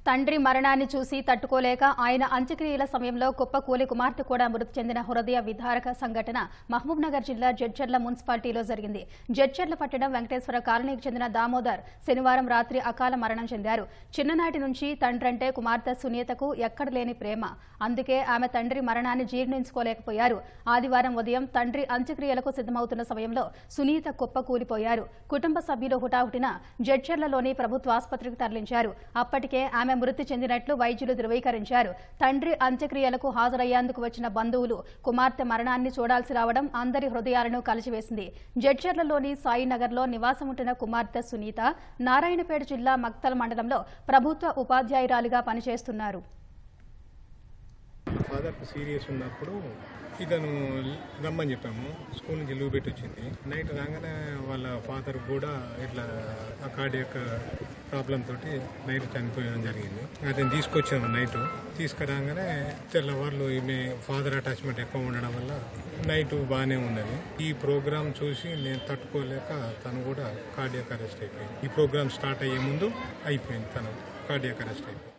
తండ్రి మరణాన్ని చూసి తట్టుకోలేక ఆయన అంత్యక్రియల సమయంలో కుప్పకూలి కుమార్తె కూడా మృతి చెందిన హృదయ విదారక సంఘటన మహబూబ్నగర్ జిల్లా జడ్చర్ల మున్సిపాలిటీలో జరిగింది. జడ్చర్ల పట్టణం వెంకటేశ్వర కాలనీకి చెందిన దామోదర్ శనివారం రాత్రి అకాల మరణం చెందారు. చిన్ననాటి నుంచి తండ్రంటే కుమార్తె సునీతకు ఎక్కడ లేని ప్రేమ. అందుకే ఆమె తండ్రి మరణాన్ని జీర్ణించుకోలేకపోయారు. ఆదివారం ఉదయం తండ్రి అంత్యక్రియలకు సిద్దమవుతున్న సమయంలో సునీత కుప్పకూలిపోయారు. కుటుంబ సభ్యులు హుటాహుటిన జడ్చర్లలోని ప్రభుత్వ ఆసుపత్రికి తరలించారు. అప్పటికే ఆమె మృతి చెందినట్లు వైద్యులు ధృవీకరించారు. తండ్రి అంత్యక్రియలకు హాజరయ్యేందుకు వచ్చిన బంధువులు కుమార్తె మరణాన్ని చూడాల్సి రావడం అందరి హృదయాలను కలిచివేసింది. జడ్చర్లలోని సాయినగర్లో నివాసముంటున్న కుమార్తె సునీత నారాయణపేట జిల్లా మక్తల్ మండలంలో ప్రభుత్వ ఉపాధ్యాయురాలిగా పనిచేస్తున్నారు. ఫాదర్కి సీరియస్ ఉన్నప్పుడు ఇతను రమ్మని చెప్పాము. స్కూల్ నుంచి లీవ్ పెట్టి వచ్చింది. నైట్ రాగానే వాళ్ళ ఫాదర్ కూడా ఇట్లా కార్డియాక్ ప్రాబ్లం తోటి నైట్ చనిపోయడం జరిగింది. అతను తీసుకొచ్చాము. నైట్ తీసుకురాగానే తెల్లవాళ్ళు ఈమె ఫాదర్ అటాచ్మెంట్ ఎక్కువ ఉండడం వల్ల నైట్ బాగానే ఉన్నది. ఈ ప్రోగ్రామ్ చూసి నేను తట్టుకోలేక తను కూడా కార్డియాక్ అరెస్ట్ అయిపోయింది. ఈ ప్రోగ్రామ్ స్టార్ట్ అయ్యే ముందు అయిపోయింది. తను కార్డియాక్ అరెస్ట్ అయిపోయింది.